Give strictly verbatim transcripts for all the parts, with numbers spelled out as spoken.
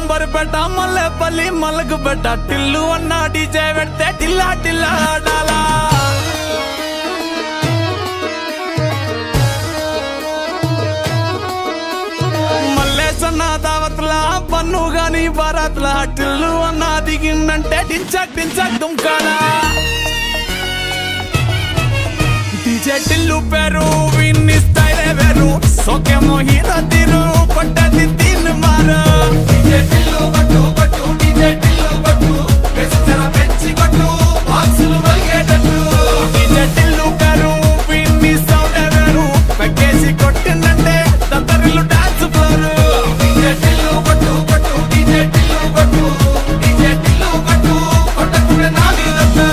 అంబర్పేట మల్లెపల్లి మల్లకు పెట్ట టిల్లు అన్న డీజే పెడితే టిల్లా టిల్లా ఆడాలా మల్లేసన్న దావత్లా పన్ను గాని బారాత్లా టిల్లు అన్న దిగిందంటే టించక్ టించక్ దుంకాలా డీజే టిల్లు పేరు విన్ని స్టైలే వేరు సోకేమో హీరో తీరు పట్టది తీన్ మారు డీజే టిల్లు పట్టు పట్టు డీజే టిల్లు పట్టు వెచ్చర పెంచి కొట్టు బాక్సులు మల్గేటట్టు డీజే టిల్లు పేరు విన్ని సౌండ్ వేరు పెక్కేసి కొట్టిందంటే తత్తరిల్లు డాన్స్ ఫ్లోర్ డీజే టిల్లు పట్టు పట్టు డీజే టిల్లు పట్టు డీజే టిల్లు పట్టు కొట్టకుడే నా మీదట్టు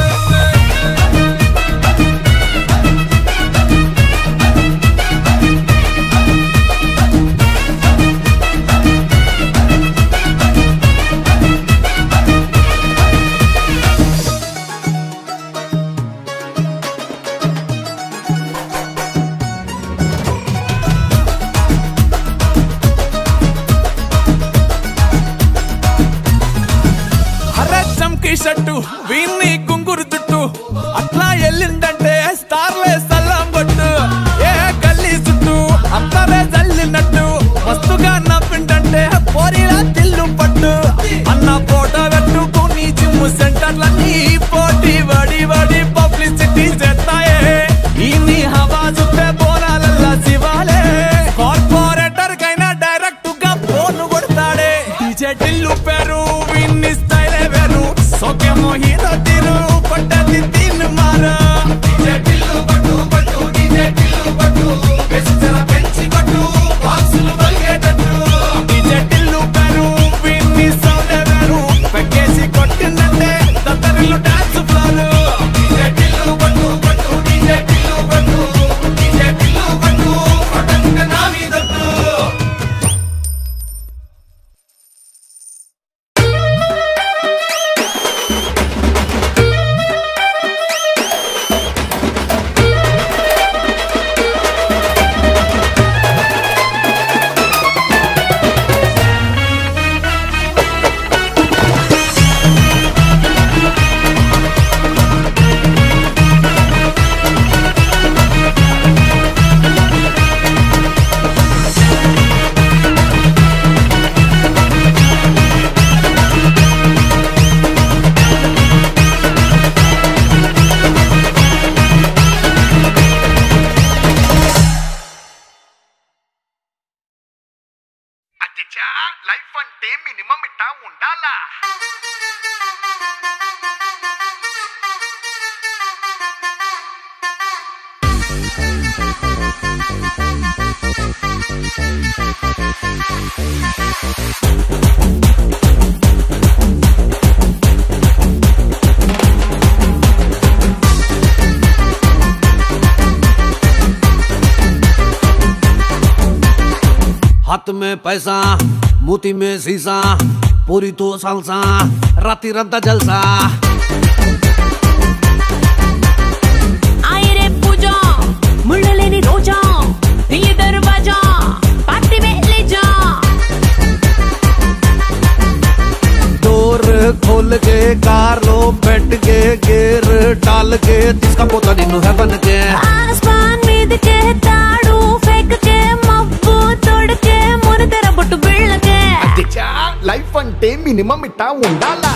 షట్టు వీన్ని కుంగురు చుట్టు అట్లా ఎల్లిందంటే స్టార్లే సల్లం కొట్టు ఏ గల్లీ చుట్టూ అత్తరే జల్లినట్టు మస్తుగా నవ్విందంటే పోరిలా తిల్లు పట్టు అన్న ఫోటో పెట్టుకుని జిమ్ సెంటర్లన్నీ పోటీ వడి వడి పబ్లిసిటీ చేస్తాయే ఈ హవా చుట్టే బోనాలల్లా శివాలే కార్పొరేటర్ కైనా డైరెక్ట్ గా ఫోన్ కొడతాడే డీజే టిల్లు పేరు విన్ని స్టైలే వేరు సోకేమో హీరో తీరు పట్టది తీన్ మారు డీజే టిల్లు పట్టు పట్టు డీజే టిల్లు పట్టు వెచ్చర పెంచి కొట్టు బాక్సులు మల్గేటట్టు డీజే టిల్లు పేరు విన్ని సౌండ్ వేరు పెక్కేసి కొట్టిందంటే తత్తరిల్లు డాన్స్ ఫ్లోర్ డీజే టిల్లు పట్టు పట్టు డీజే టిల్లు పట్టు డీజే టిల్లు పట్టు కొట్టకుడే నా మీదట్టు లైఫ్ అంటే మినిమం ఇట్టా ఉండాలా हाथ में पैसा मोती में शीशा पूरी तो सालसा राती रंता जलसा आए रे पूजा मुड़लेनी रोजा ये दरवाजा पार्टी में ले जा डोर खोल के कार लो बैठ के गेर डाल के तिसका पोता निन्नु है बन के आसमान मीद के ताड़ू फेंक के मब्बू तोड़ के मोर तेरा बट्टू बिड़ के అచ్చా లైఫ్ అంటే మినిమం ఇట్టా ఉండాలా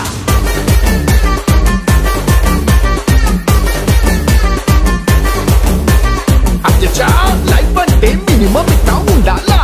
అచ్చా లైఫ్ అంటే మినిమం ఇట్టా ఉండాలా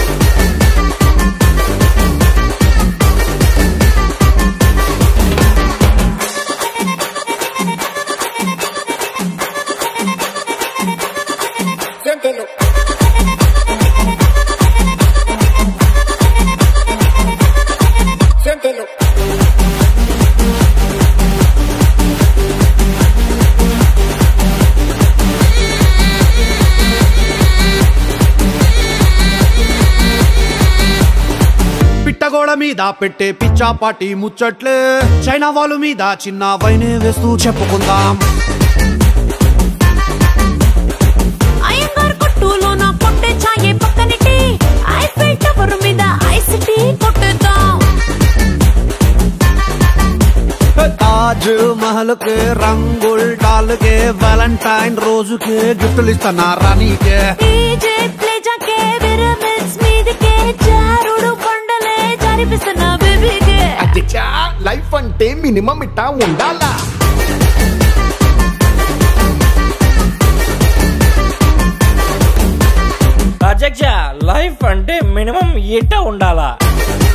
పిట్టగోడ మీద పెట్టే పిచ్చాపాటి ముచ్చట్లే చైనా వాళ్ళ మీద చిన్న వైనే వేస్తూ చెప్పుకుందాం అయ్యంగార్ కొట్టులో నా కొట్టే ఛాయే పక్కనిటి ఐఫిల్ టవర్ మీద ఐసిటీ కొట్టేద్దాం डाल के రంగుల్ डाल के वैलेंटाइन రోజు के గిఫ్ట్లు ఇస్తానా రానీకే డీజే ప్లే జాకే విరమిక్స్ మీదకే జారుడు కొండలే జారిపిస్తున్నా బేబీకే అధ్యక్ష లైఫ్ అంటే మినిమం ఇట్టా ఉండాలా అధ్యక్ష లైఫ్ అంటే మినిమం ఇట్ట ఉండాలా